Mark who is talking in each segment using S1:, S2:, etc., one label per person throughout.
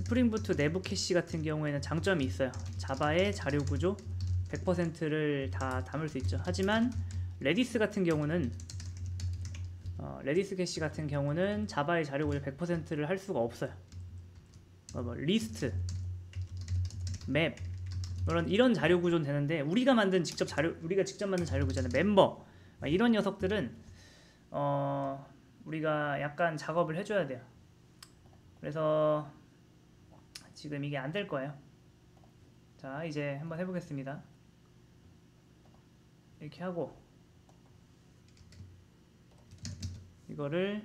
S1: 스프링부트 내부 캐시 같은 경우에는 장점이 있어요. 자바의 자료 구조 100%를 다 담을 수 있죠. 하지만 레디스 같은 경우는 레디스 캐시 같은 경우는 자바의 자료 구조 100%를 할 수가 없어요. 뭐 리스트, 맵 이런 자료 구조는 되는데 우리가 직접 만든 자료 구조는 멤버 이런 녀석들은 우리가 약간 작업을 해줘야 돼요. 그래서 지금 이게 안 될 거예요. 자, 이제 한번 해보겠습니다. 이렇게 하고 이거를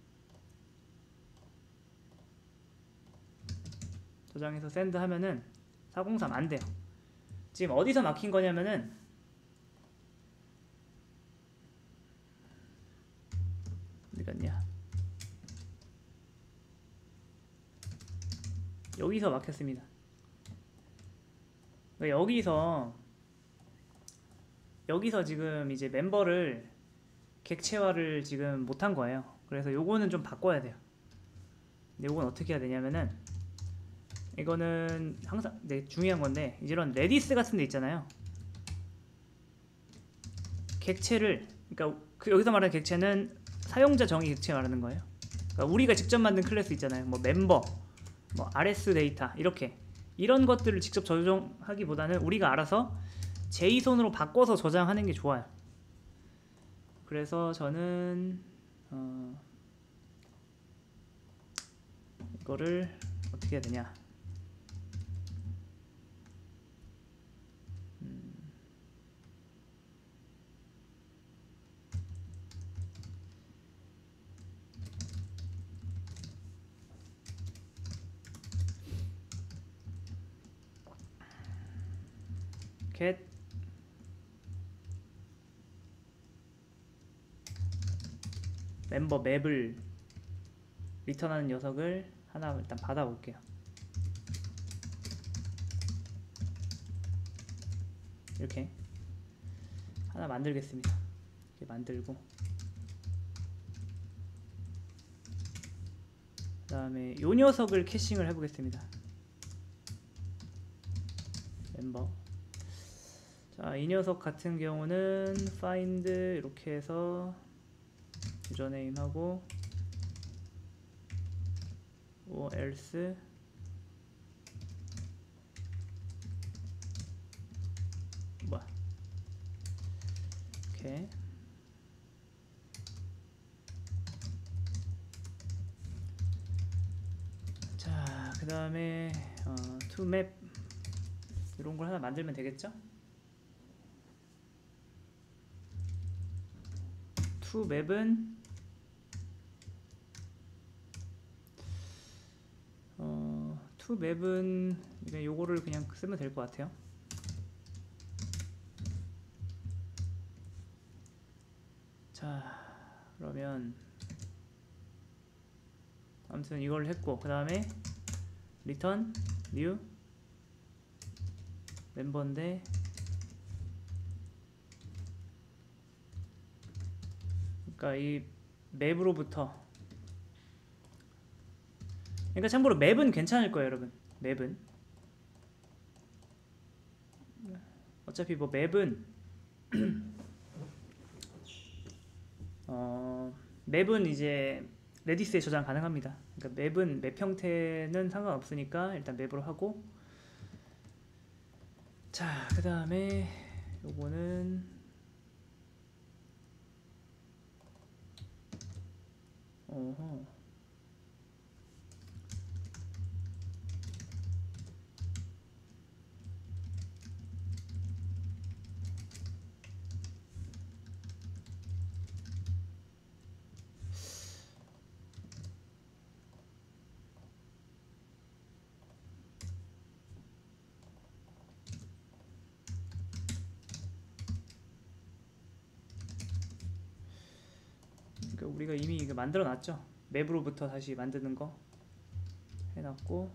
S1: 저장해서 샌드 하면은 403 안 돼요. 지금 어디서 막힌 거냐면은 어디 갔냐? 여기서 막혔습니다. 여기서 지금 이제 멤버를 객체화를 지금 못한 거예요. 그래서 요거는 좀 바꿔야 돼요. 근데 요건 어떻게 해야 되냐면은 이거는 항상 중요한 건데 이런 레디스 같은 데 있잖아요. 객체를 그러니까 여기서 말하는 객체는 사용자 정의 객체 말하는 거예요. 그러니까 우리가 직접 만든 클래스 있잖아요. 뭐 멤버, 뭐 RS 데이터 이런 것들을 직접 저장하기보다는 우리가 알아서 JSON으로 바꿔서 저장하는 게 좋아요. 그래서 저는 이거를 어떻게 해야 되냐? get 멤버 맵을 리턴하는 녀석을 하나 일단 받아볼게요. 이렇게 하나 만들겠습니다. 이렇게 만들고 그 다음에 요 녀석을 캐싱을 해보겠습니다. 멤버. 자, 이 녀석 같은 경우는 find 이렇게 해서 유저네임 하고 or else 이렇게 자, 그 다음에 toMap 이런 걸 하나 만들면 되겠죠? toMap은 toMap은 요거를 그냥 쓰면 될 것 같아요. 자, 그러면 아무튼 이걸 했고 그 다음에 return new 멤버인데 그러니까 이 맵으로부터 그러니까 참고로 맵은 괜찮을 거예요, 여러분. 맵은 어차피 뭐 맵은 맵은 이제 레디스에 저장 가능합니다. 그러니까 맵은 맵 형태는 상관없으니까 일단 맵으로 하고 자, 그 다음에 요거는 그러니까 우리가 이미 이거 만들어 놨죠. 맵으로부터 다시 만드는 거 해놨고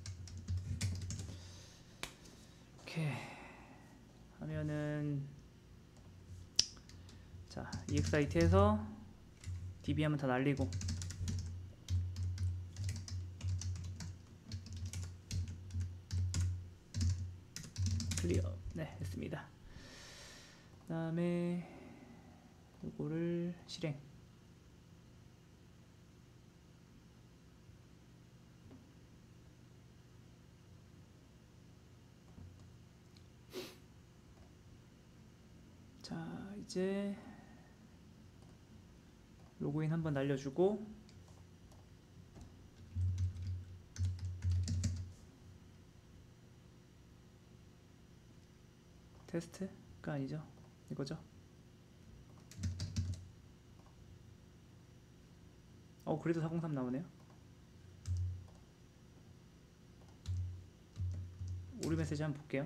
S1: 이렇게 하면은 자, EXIT에서 DB 하면 다 날리고, 클리어. 네, 했습니다. 그 다음에 이거를 실행. 자, 이제 로그인 한번 날려주고, 테스트가 아니죠, 이거죠. 그래도 403 나오네요. 오류 메시지 한번 볼게요.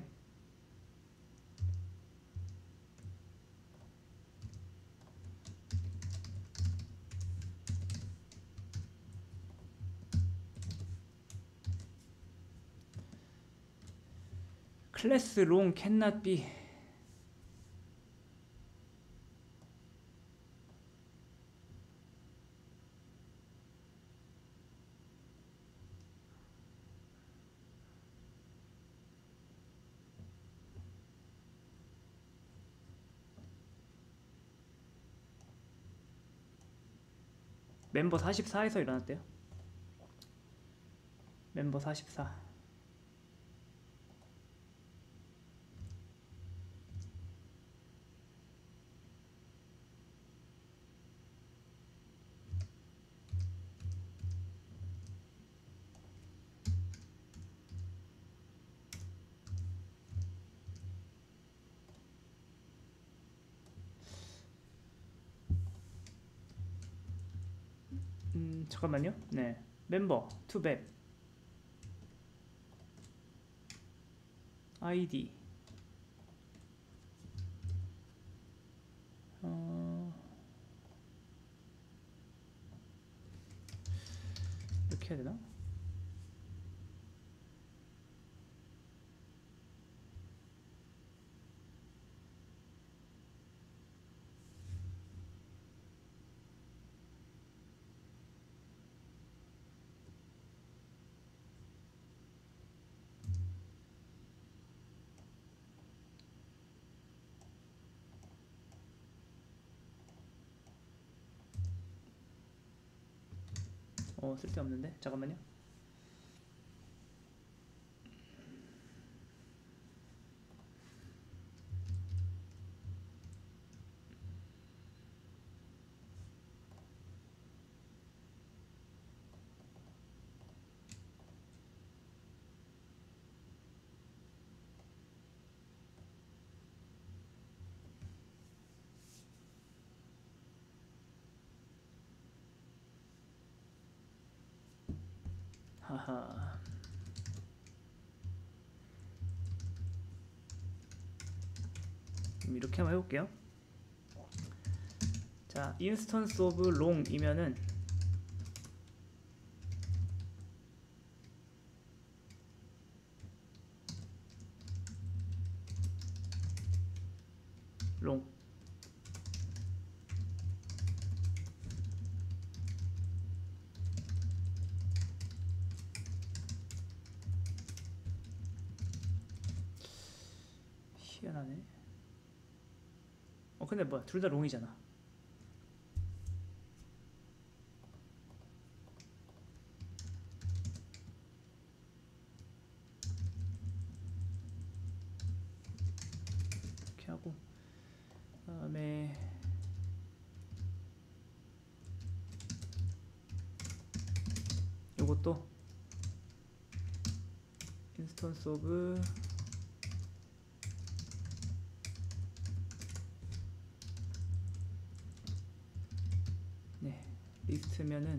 S1: 클래스 롱 cannot be. 멤버 44에서 일어났대요. 멤버 44. 잠깐만요. 네, 멤버 투맵 ID 이렇게 해야 되나? 쓸데없는데? 잠깐만요. 하하. 이렇게 한번 해볼게요. 자, instance of long이면은 long 희한하네. 근데 뭐야, 둘 다 롱이잖아. 이렇게 하고, 그다음에 요것도 instance of 리스트면은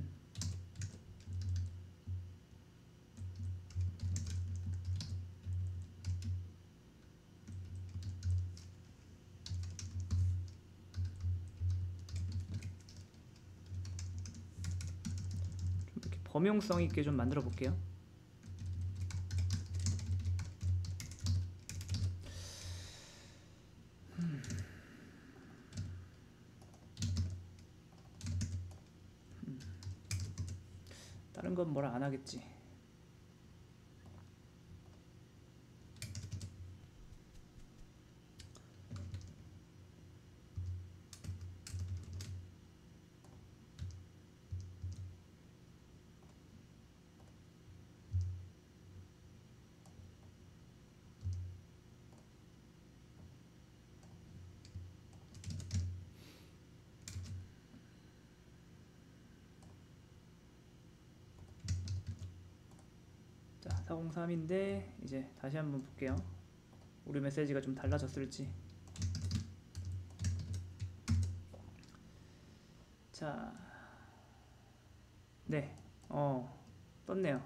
S1: 좀 이렇게 범용성 있게 좀 만들어 볼게요. 다른 건 뭐라 안 하겠지. 자, 403인데 이제 다시 한번 볼게요. 우리 메시지가 좀 달라졌을지. 자, 네, 떴네요.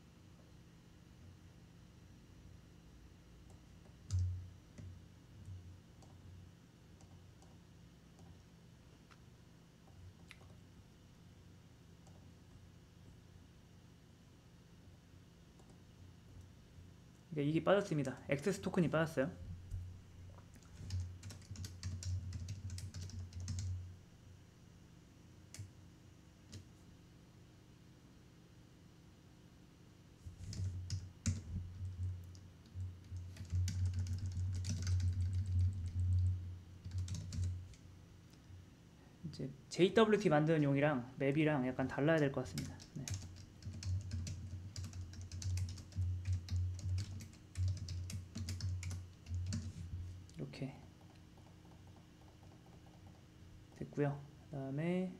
S1: 이게 빠졌습니다. 액세스 토큰이 빠졌어요. 이제 JWT 만드는 용이랑 맵이랑 약간 달라야 될 것 같습니다. 네. 이렇게 됐고요. 그 다음에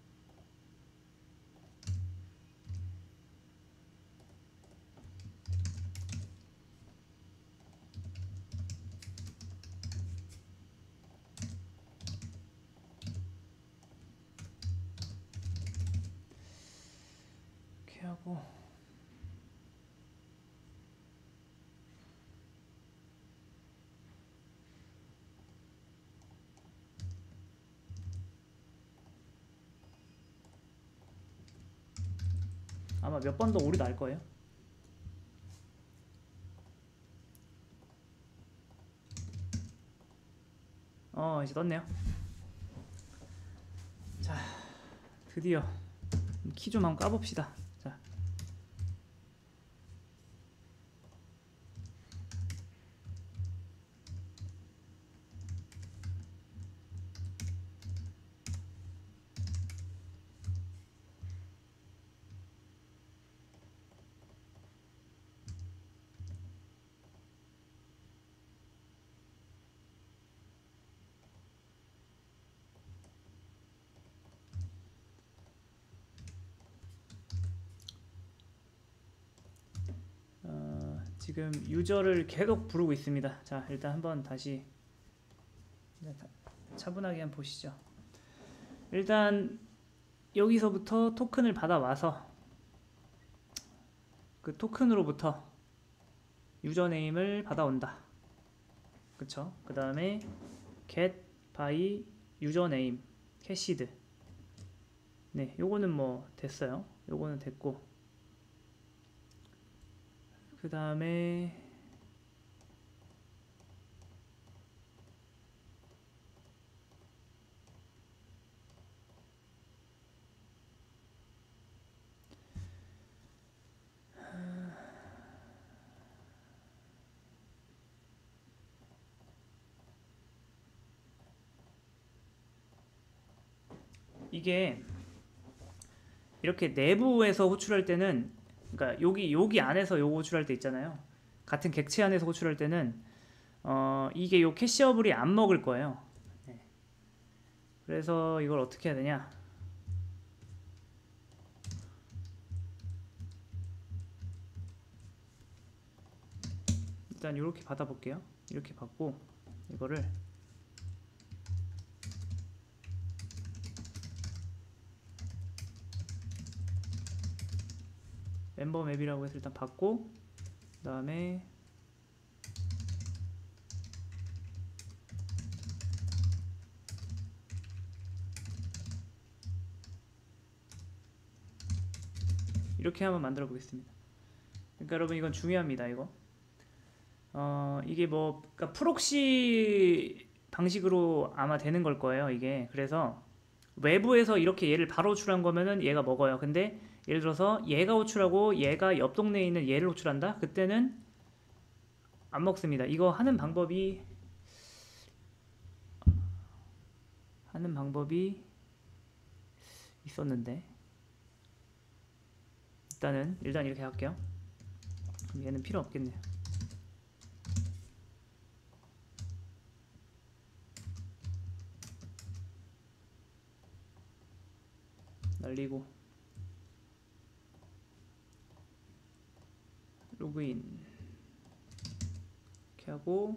S1: 이렇게 하고 아마 몇 번 더 오류 날 거예요. 이제 떴네요. 자, 드디어 키 좀 한번 까봅시다. 자, 지금 유저를 계속 부르고 있습니다. 자, 일단 한번 다시 차분하게 한번 보시죠. 일단 여기서부터 토큰을 받아와서 그 토큰으로부터 유저네임을 받아온다. 그쵸? 그 다음에 get by username cached. 네, 요거는 뭐 됐어요. 요거는 됐고, 그 다음에 이게 이렇게 내부에서 호출할 때는, 그러니까 여기 안에서 요거 호출할 때 있잖아요. 같은 객체 안에서 호출할 때는 이게 요 캐시어블이 안 먹을 거예요. 네. 그래서 이걸 어떻게 해야 되냐? 일단 이렇게 받아볼게요. 이렇게 받고 이거를 멤버 맵이라고 해서 일단 받고, 그 다음에 이렇게 한번 만들어 보겠습니다. 그러니까 여러분 이건 중요합니다. 이거 이게 뭐 그러니까 프록시 방식으로 아마 되는 걸 거예요. 이게 그래서 외부에서 이렇게 얘를 바로 호출한 거면은 얘가 먹어요. 근데 예를 들어서 얘가 호출하고 얘가 옆 동네에 있는 얘를 호출한다. 그때는 안 먹습니다. 이거 하는 방법이 있었는데 일단 이렇게 할게요. 그럼 얘는 필요 없겠네요. 날리고 로그인 이렇게 하고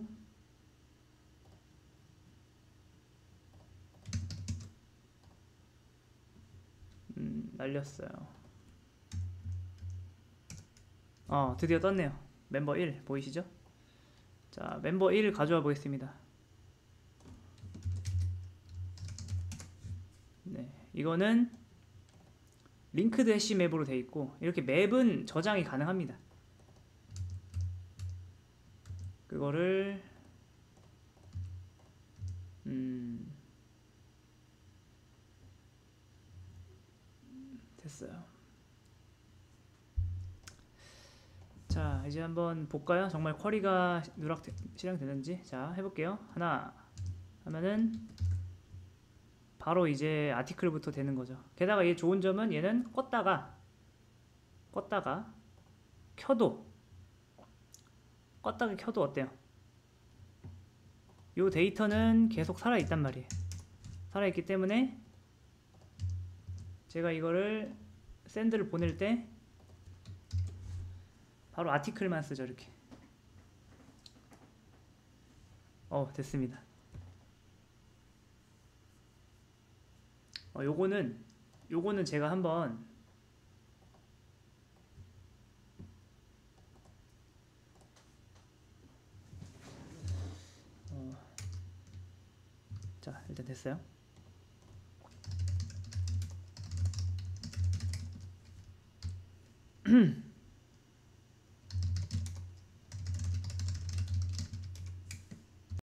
S1: 날렸어요. 드디어 떴네요. 멤버 1 보이시죠? 자, 멤버 1 가져와 보겠습니다. 네, 이거는 링크드 해시 맵으로 되어 있고 이렇게 맵은 저장이 가능합니다. 그거를 됐어요. 자, 이제 한번 볼까요? 정말 쿼리가 실행되는지. 자, 해볼게요. 하나 하면은 바로 이제 아티클부터 되는 거죠. 게다가 얘 좋은 점은 얘는 껐다가 켜도 어때요? 요 데이터는 계속 살아있단 말이에요. 살아있기 때문에 제가 이거를 샌드를 보낼 때 바로 아티클만 쓰죠. 이렇게. 됐습니다. 요거는 제가 한번 자, 일단 됐어요.